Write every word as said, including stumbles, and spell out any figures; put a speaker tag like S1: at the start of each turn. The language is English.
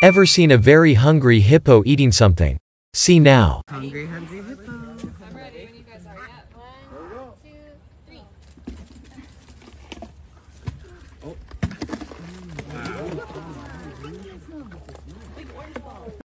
S1: Ever seen a very hungry hippo eating something? See now.
S2: Hungry, hungry hippo.
S3: I'm ready when you guys are. Yeah. One, two, three.
S2: Oh.